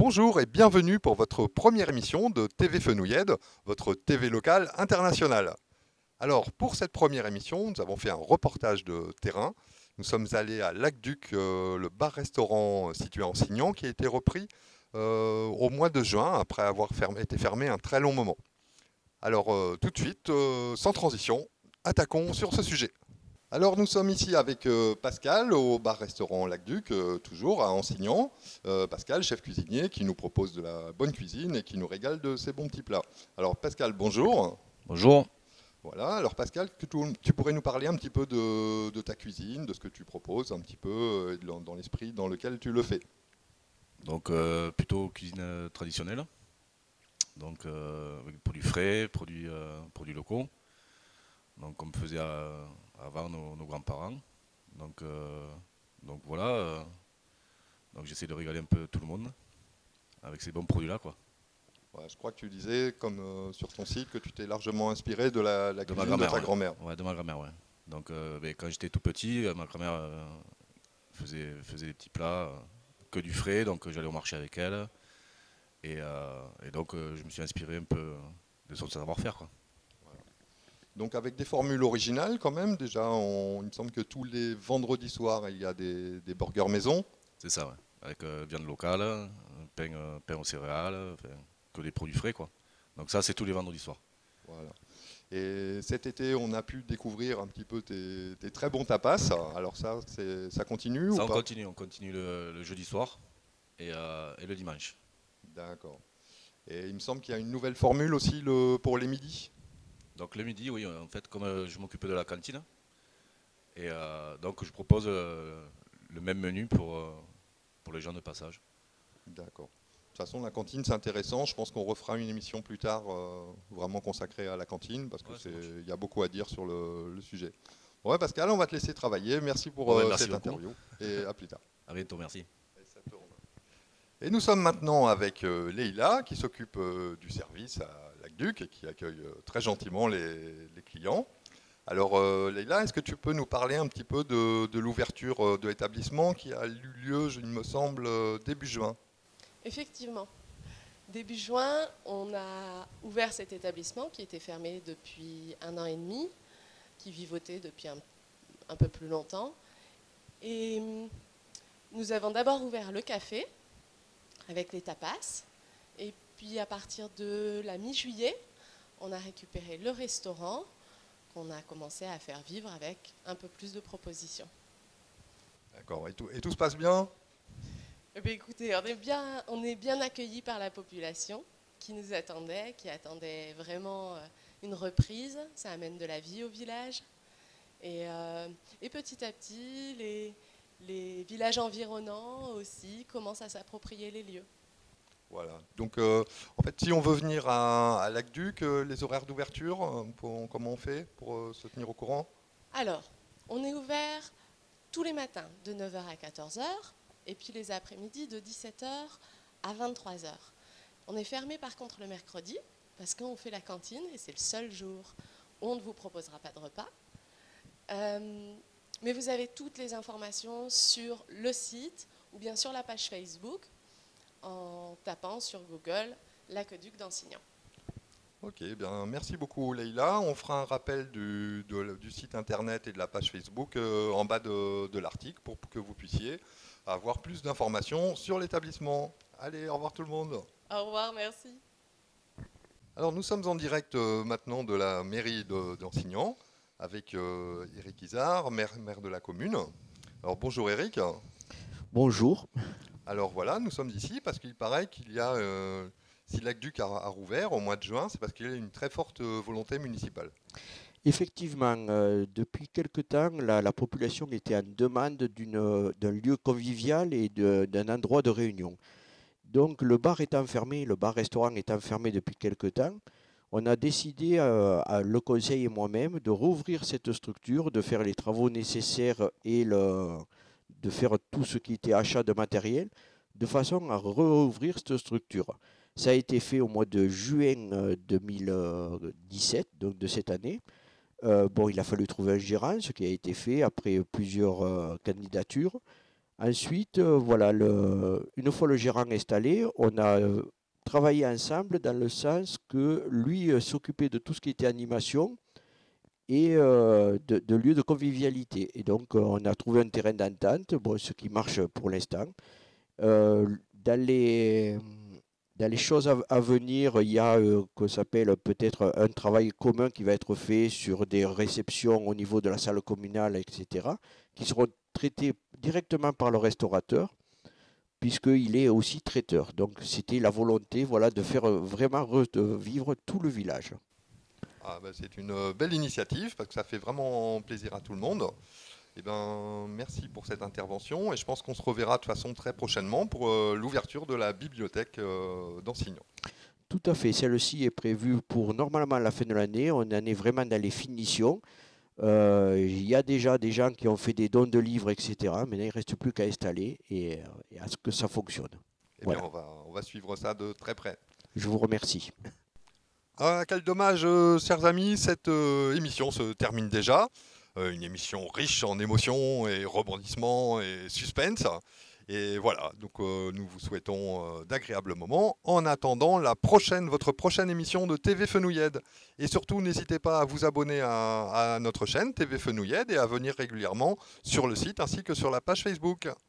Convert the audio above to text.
Bonjour et bienvenue pour votre première émission de TV Fenouillède, votre TV locale internationale. Alors, pour cette première émission, nous avons fait un reportage de terrain. Nous sommes allés à Lac-Duc, le bar-restaurant situé en Signan, qui a été repris au mois de juin, après avoir été fermé un très long moment. Alors, tout de suite, sans transition, attaquons sur ce sujet. Alors nous sommes ici avec Pascal au bar-restaurant Lac-Duc, toujours à Ansignan. Pascal, chef cuisinier, qui nous propose de la bonne cuisine et qui nous régale de ses bons petits plats. Alors Pascal, bonjour. Bonjour. Voilà, alors Pascal, tu pourrais nous parler un petit peu de ta cuisine, de ce que tu proposes, un petit peu dans l'esprit dans lequel tu le fais. Donc plutôt cuisine traditionnelle. Donc avec des produits frais, produits locaux. Donc comme faisaient avant nos grands-parents. Donc, euh, donc voilà. Donc j'essaie de régaler un peu tout le monde avec ces bons produits-là, quoi. Ouais, je crois que tu disais, comme sur ton site, que tu t'es largement inspiré de la De ma cuisine de grand-mère, ta ouais. grand-mère. Ouais, de ma grand-mère, ouais. Donc quand j'étais tout petit, ma grand-mère faisait des petits plats, que du frais, donc j'allais au marché avec elle. Et donc je me suis inspiré un peu de son savoir-faire, quoi. Donc avec des formules originales quand même, déjà il me semble que tous les vendredis soirs il y a des burgers maison. C'est ça, ouais. Avec viande locale, pain aux céréales, enfin, que des produits frais, quoi. Donc ça, c'est tous les vendredis soirs. Voilà. Et cet été on a pu découvrir un petit peu tes très bons tapas. Alors ça, ça continue ou Ça, pas? on continue le jeudi soir et le dimanche. D'accord. Et il me semble qu'il y a une nouvelle formule aussi pour les midis. Donc le midi, oui, en fait, comme je m'occupe de la cantine, et donc je propose le même menu pour les gens de passage. D'accord. De toute façon, la cantine, c'est intéressant. Je pense qu'on refera une émission plus tard vraiment consacrée à la cantine parce que Ouais, ça marche. il y a beaucoup à dire sur le sujet. Ouais, Pascal, on va te laisser travailler. Merci pour Bon, ben, merci cette beaucoup. interview et à plus tard. À bientôt, merci. Et ça tourne. Et nous sommes maintenant avec Leïla qui s'occupe du service à Lac-Duc et qui accueille très gentiment les clients. Alors Leïla, est-ce que tu peux nous parler un petit peu de l'ouverture de l'établissement qui a eu lieu, il me semble, début juin? Effectivement. Début juin, on a ouvert cet établissement qui était fermé depuis 1 an et demi, qui vivotait depuis un peu plus longtemps. Et nous avons d'abord ouvert le café avec les tapas. Et puis à partir de la mi-juillet, on a récupéré le restaurant qu'on a commencé à faire vivre avec un peu plus de propositions. D'accord. Et tout se passe bien? Eh bien, écoutez, on est bien accueillis par la population qui nous attendait, qui attendait vraiment une reprise. Ça amène de la vie au village. Et petit à petit, les villages environnants aussi commencent à s'approprier les lieux. Voilà. Donc en fait, si on veut venir à Lac-Duc, les horaires d'ouverture, comment on fait pour se tenir au courant? Alors, on est ouvert tous les matins de 9 heures à 14 heures et puis les après-midi de 17 heures à 23 heures. On est fermé par contre le mercredi parce qu'on fait la cantine et c'est le seul jour où on ne vous proposera pas de repas. Mais vous avez toutes les informations sur le site ou bien sur la page Facebook en tapant sur Google l'aqueduc d'Ansignan. Ok, bien, merci beaucoup Leïla. On fera un rappel du site internet et de la page Facebook en bas de l'article pour que vous puissiez avoir plus d'informations sur l'établissement. Allez, au revoir tout le monde. Au revoir, merci. Alors nous sommes en direct maintenant de la mairie d'Ansignan avec Éric Izard, maire de la commune. Alors bonjour Éric. Bonjour. Alors voilà, nous sommes ici parce qu'il paraît qu'il y a, si Lac-Duc a rouvert au mois de juin, c'est parce qu'il y a une très forte volonté municipale. Effectivement, depuis quelque temps, la population était en demande d'un lieu convivial et d'un endroit de réunion. Donc le bar étant fermé, le bar-restaurant étant fermé depuis quelque temps, on a décidé, le conseil et moi-même, de rouvrir cette structure, de faire les travaux nécessaires de faire tout ce qui était achat de matériel, de façon à rouvrir cette structure. Ça a été fait au mois de juin 2017, donc de cette année. Bon, il a fallu trouver un gérant, ce qui a été fait après plusieurs candidatures. Ensuite, voilà, une fois le gérant installé, on a travaillé ensemble dans le sens que lui s'occupait de tout ce qui était animation et de lieux de convivialité. Et donc, on a trouvé un terrain d'entente, bon, ce qui marche pour l'instant. Euh, dans les choses à venir, il y a qu'on s'appelle peut-être un travail commun qui va être fait sur des réceptions au niveau de la salle communale, etc., qui seront traités directement par le restaurateur, puisqu'il est aussi traiteur. Donc c'était la volonté, voilà, de faire vraiment vivre tout le village. Ah, bah, c'est une belle initiative parce que ça fait vraiment plaisir à tout le monde. Eh ben, merci pour cette intervention et je pense qu'on se reverra de façon très prochainement pour l'ouverture de la bibliothèque d'Ansignan. Tout à fait, celle-ci est prévue pour normalement la fin de l'année. On en est vraiment dans les finitions. Il y a déjà des gens qui ont fait des dons de livres, etc. Mais là, il ne reste plus qu'à installer et à ce que ça fonctionne. Eh bien, Voilà, on va suivre ça de très près. je vous remercie. Ah, quel dommage, chers amis, cette émission se termine déjà. Une émission riche en émotions et rebondissements et suspense. Et voilà, donc nous vous souhaitons d'agréables moments. En attendant votre prochaine émission de TV Fenouillède. Et surtout, n'hésitez pas à vous abonner à notre chaîne TV Fenouillède et à venir régulièrement sur le site ainsi que sur la page Facebook.